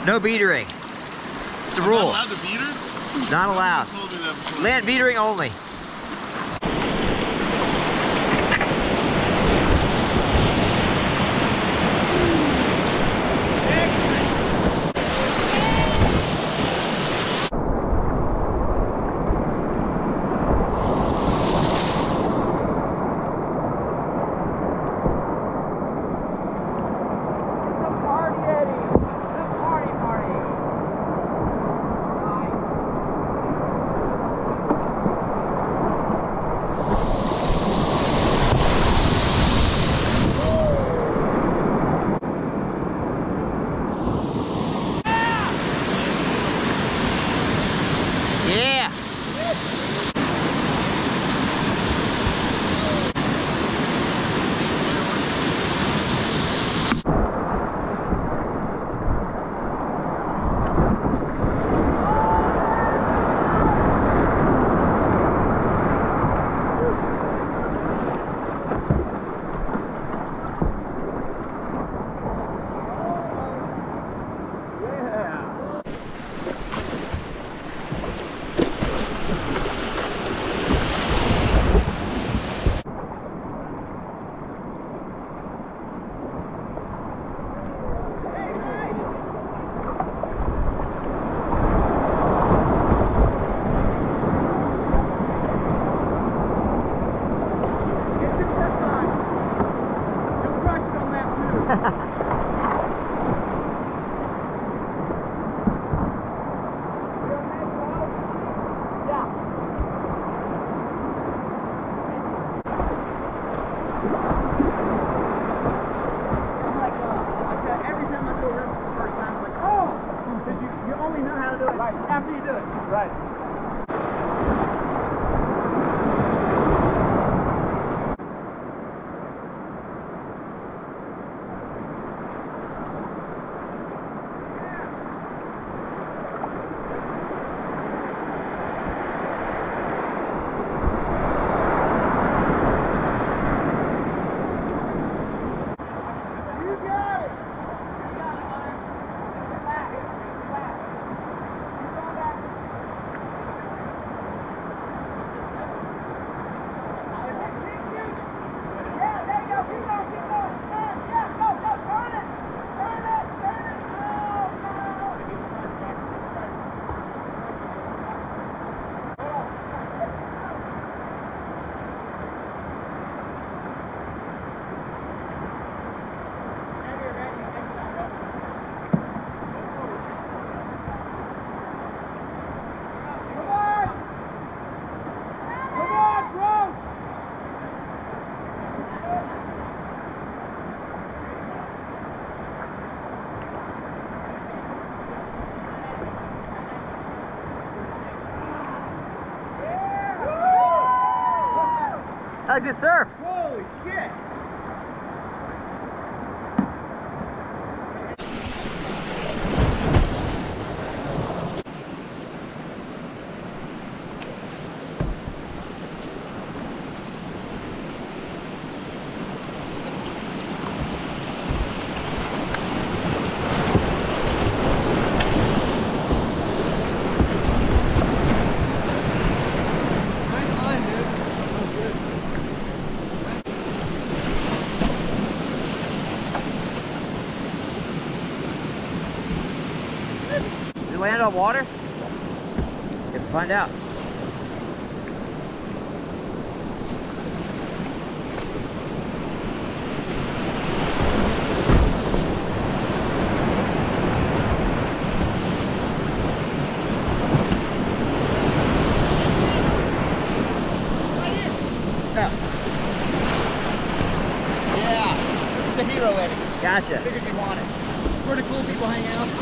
No beatering. It's a I'm rule. not allowed to beater? Not allowed. Told me that before. Land beatering only. Yeah. After you do it. Right. Had a good surf. Holy shit! Did it land on water? Let's find out. Yeah, this is the hero edit. Gotcha. Figured you want it. Where the cool people hang out.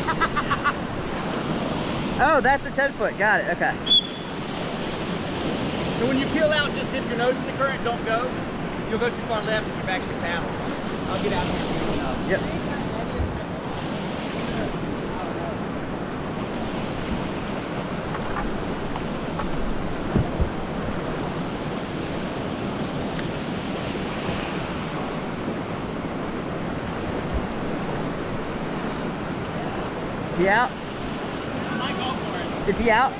Oh, that's the 10-foot. Got it. Okay. So when you peel out, just dip your nose in the current, don't go. You'll go too far left and you're back in your paddle. I'll get out here soon. Yep. Is he out? Might go for it. Is he out?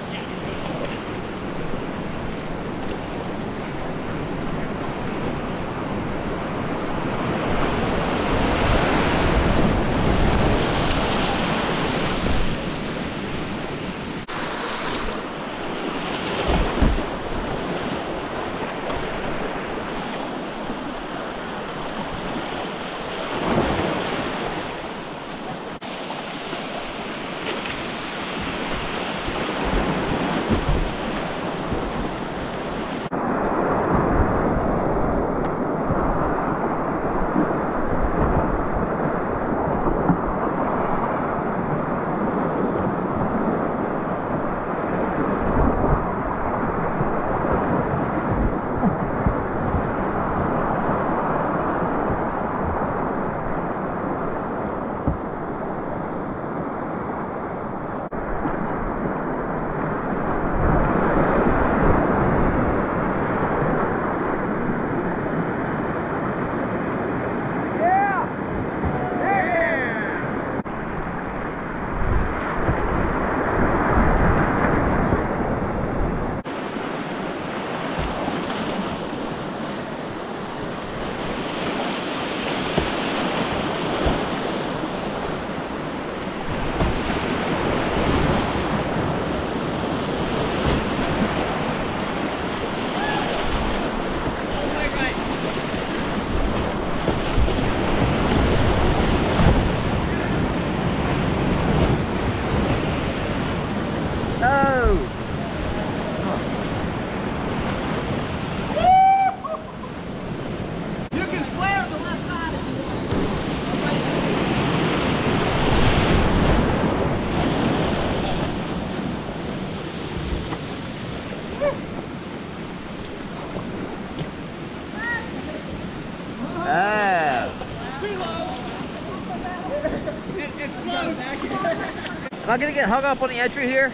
Am I gonna get hung up on the entry here?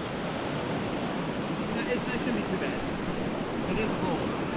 It shouldn't be too bad. It is a bull.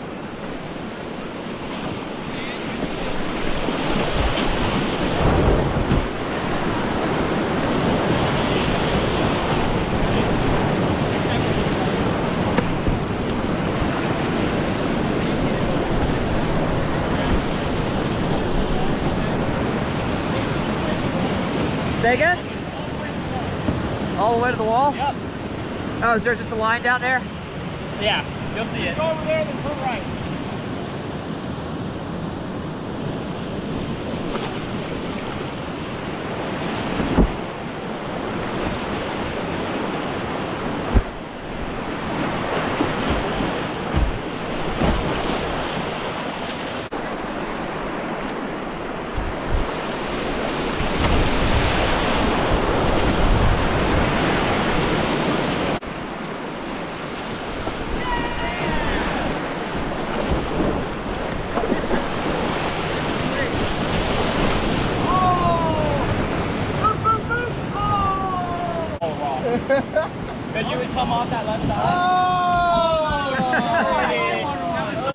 Say again? All the way to the wall? Yep. Oh, is there just a line down there? Yeah, you'll see it. Go over there, then turn right. Because you would come off that left side. Oh!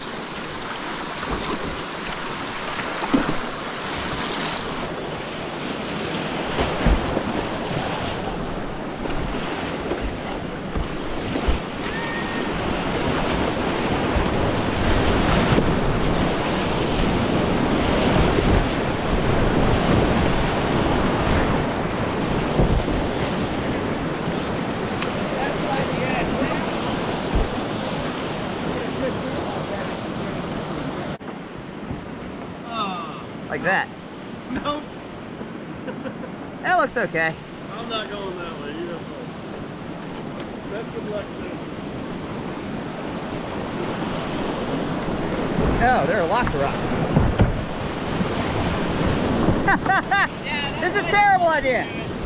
Like that. Nope. That looks okay. I'm not going that way. You have fun. Best of luck, sir. Oh, there are lots of rocks. This is a terrible idea.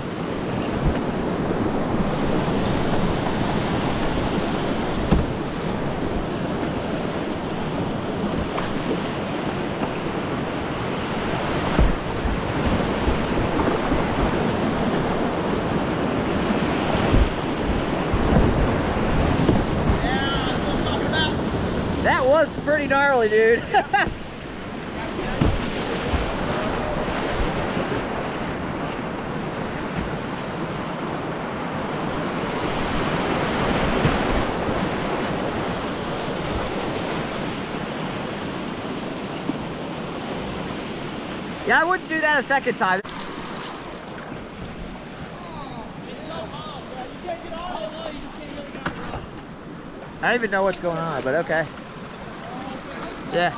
That was pretty gnarly, dude. Yeah, I wouldn't do that a second time. I don't even know what's going on, but okay. Yeah.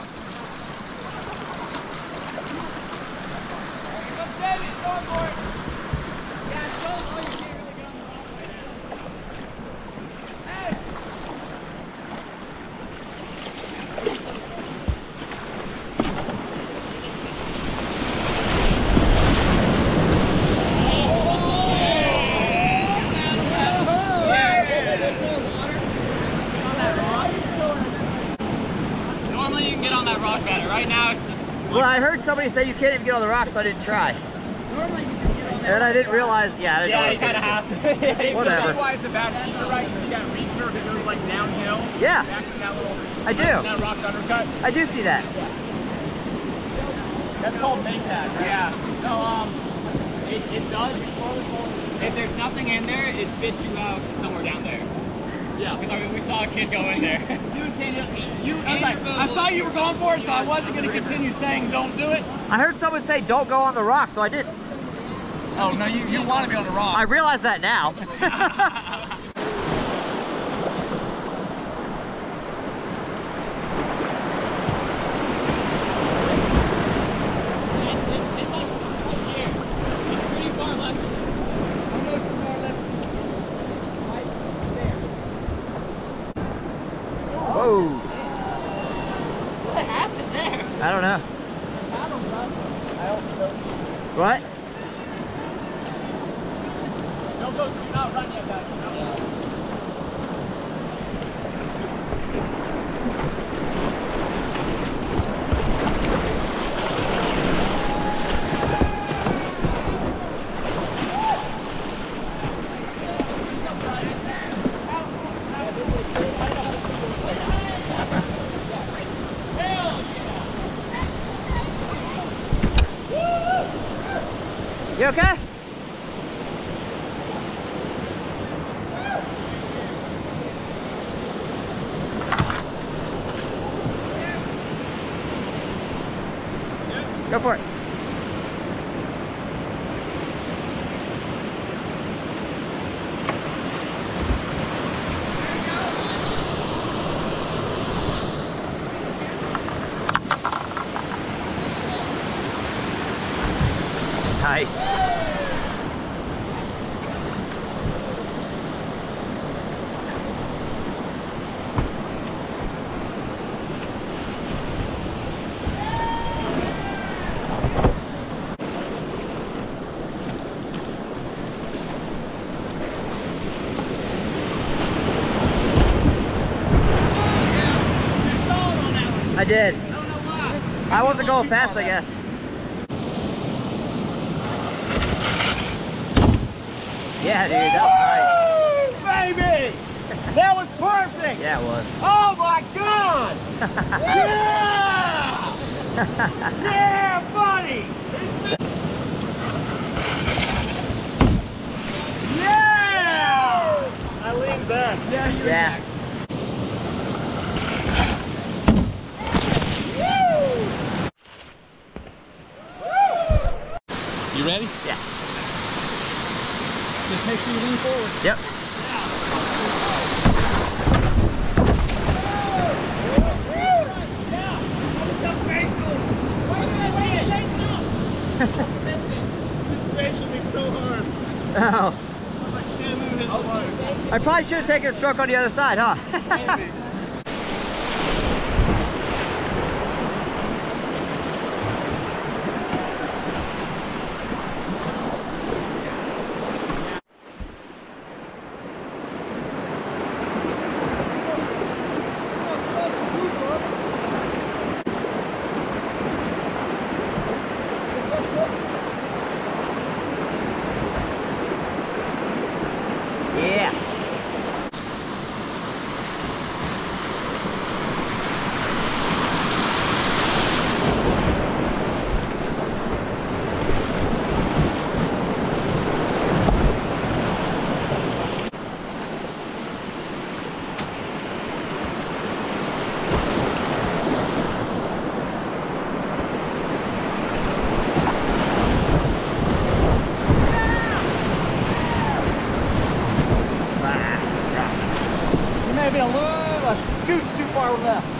Normally you can get on that rock better. Right now it's just... Well, I heard somebody say you can't even get on the rocks, so I didn't try. Normally you can get on And I didn't realize, yeah, I didn't know Yeah, what you kind of have to. Whatever. That's why it's a bad feature, right? You see that resurf that goes like downhill? Yeah. Back to that little... I do. That rock's undercut? I do see that. That's called Maytag, right? Yeah. So, it does... If there's nothing in there, it spits you out somewhere down there. Yeah. Because I mean, we saw a kid go in there. I saw you were going for it, so I wasn't going to continue saying don't do it. I heard someone say don't go on the rocks, so I didn't. Oh, no, you want to be on the rock. I realize that now. Whoa. What happened there? I don't know. What? Don't go, do not run yet, guys. You okay? Go for it. Nice. I did. I don't know why. I wasn't going fast, I guess. Yeah, dude, that was Woo, baby! That was perfect! nice. Yeah, it was. Oh my God! Yeah! Yeah, buddy! Yeah! I leaned back. Yeah, you Yeah. You ready? Yeah. Just make sure you lean forward. Yep. Oh. I probably should have taken a stroke on the other side, huh? Maybe. Yeah.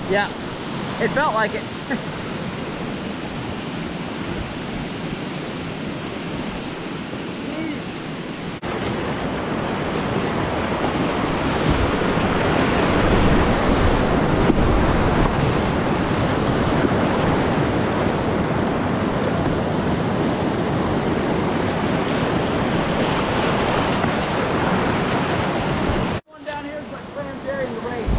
Yeah, it felt like it. Down here is what slammed Jerry in the race.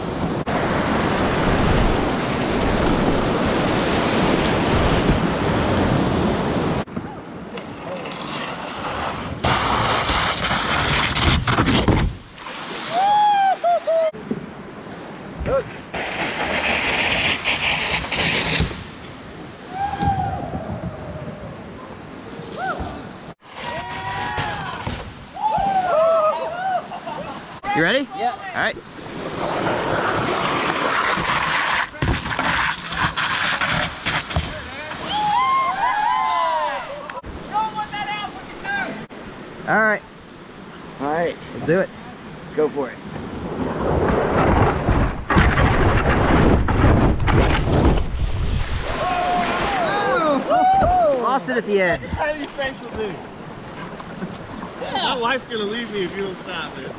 You ready? Yeah. All right. All right. All right, Let's do it. go for it. Lost it at the end. Tiny facial thing. My wife's gonna leave me if you don't stop it.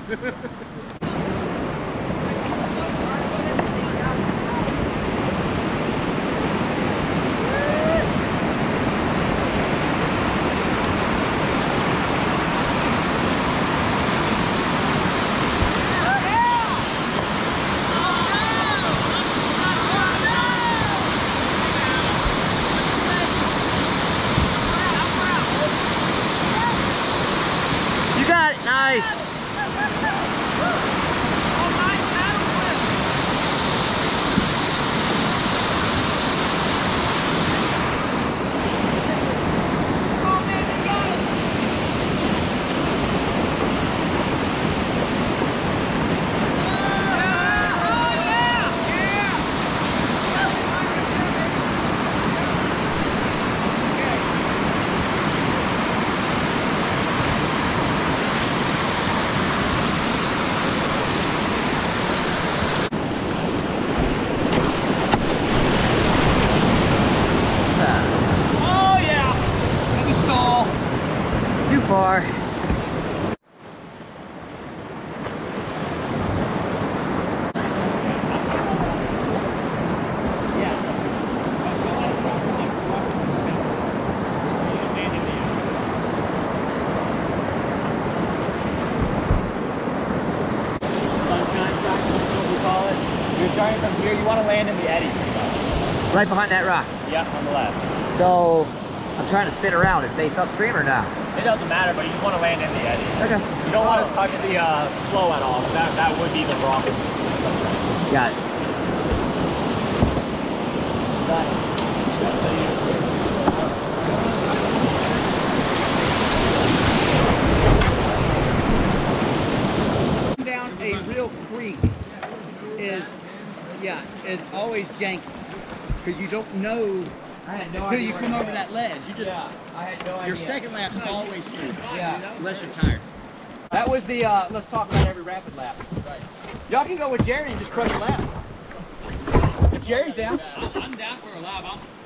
You got it. Nice. Oh yeah! Let me stall. Too far. Sunshine track, that's what we call it. You're starting from here, you want to land in the eddy. Right behind that rock. Yep, on the left. So I'm trying to spin around and face upstream or not? It doesn't matter, but you just want to land in the eddy. Okay. You don't want to touch the flow at all. That would be the problem. Got it. Down a real creek is always janky because you don't know until you come over that ledge. You just I had no idea. your second lap's always smooth. Yeah. Unless you're tired. That was the let's talk about every rapid lap. Right. Y'all can go with Jerry and just crush a lap. If Jerry's down. I'm down for a lap.